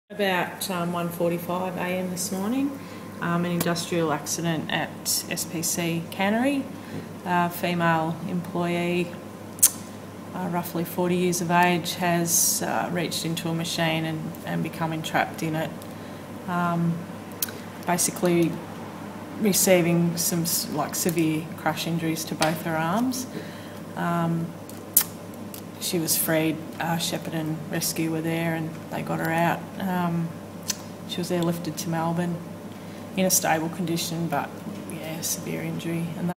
About 1:45 a.m. this morning, an industrial accident at SPC Cannery. Female employee, roughly 40 years of age, has reached into a machine and become entrapped in it. Basically receiving some severe crush injuries to both her arms. She was freed. Shepparton Rescue were there and they got her out. She was airlifted to Melbourne in a stable condition, but yeah, severe injury. And